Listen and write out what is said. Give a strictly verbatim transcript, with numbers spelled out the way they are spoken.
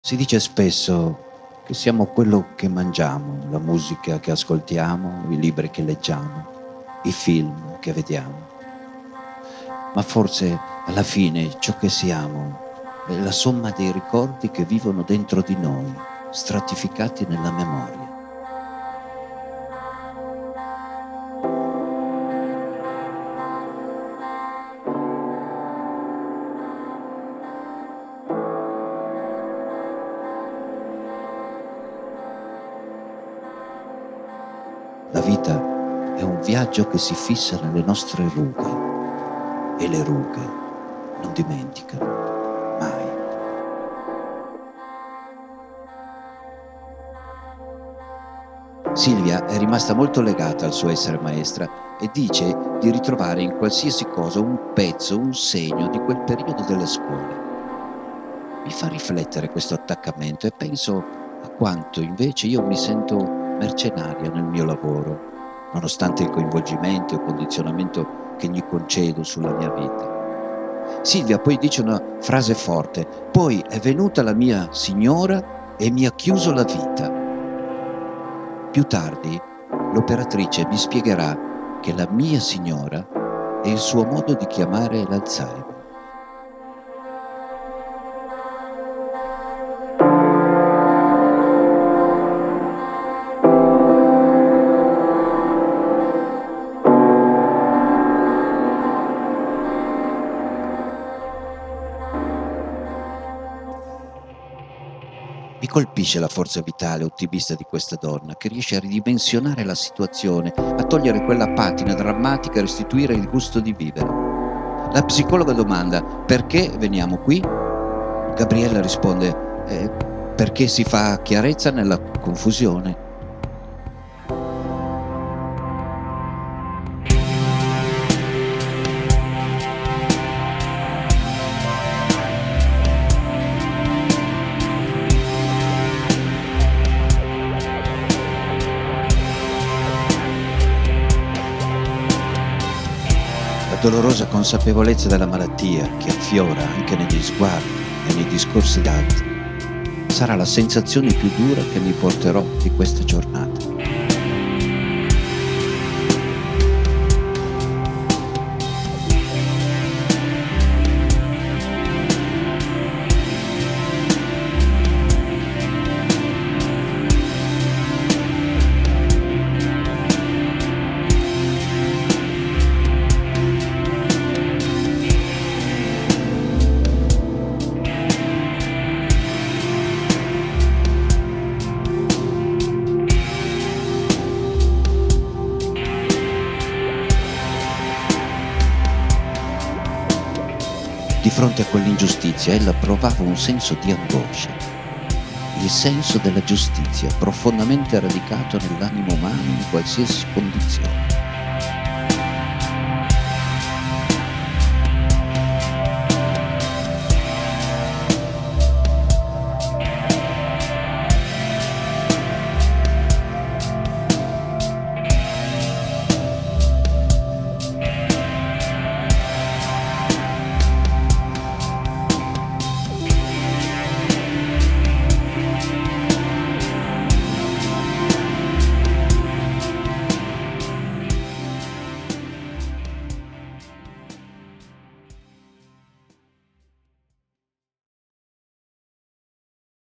Si dice spesso che siamo quello che mangiamo, la musica che ascoltiamo, i libri che leggiamo, i film che vediamo. Ma forse alla fine ciò che siamo è la somma dei ricordi che vivono dentro di noi, stratificati nella memoria. La vita è un viaggio che si fissa nelle nostre rughe e le rughe non dimenticano mai. Silvia è rimasta molto legata al suo essere maestra e dice di ritrovare in qualsiasi cosa un pezzo, un segno di quel periodo delle scuole. Mi fa riflettere questo attaccamento e penso a quanto invece io mi sento mercenaria nel mio lavoro, nonostante il coinvolgimento e il condizionamento che gli concedo sulla mia vita. Silvia poi dice una frase forte: poi è venuta la mia signora e mi ha chiuso la vita. Più tardi l'operatrice mi spiegherà che la mia signora è il suo modo di chiamare l'Alzheimer. Mi colpisce la forza vitale ottimista di questa donna, che riesce a ridimensionare la situazione, a togliere quella patina drammatica e restituire il gusto di vivere. La psicologa domanda: perché veniamo qui? Gabriella risponde: eh, perché si fa chiarezza nella confusione. La dolorosa consapevolezza della malattia che affiora anche negli sguardi e nei discorsi d'altri sarà la sensazione più dura che mi porterò di questa giornata. Di fronte a quell'ingiustizia ella provava un senso di angoscia, il senso della giustizia profondamente radicato nell'animo umano in qualsiasi condizione.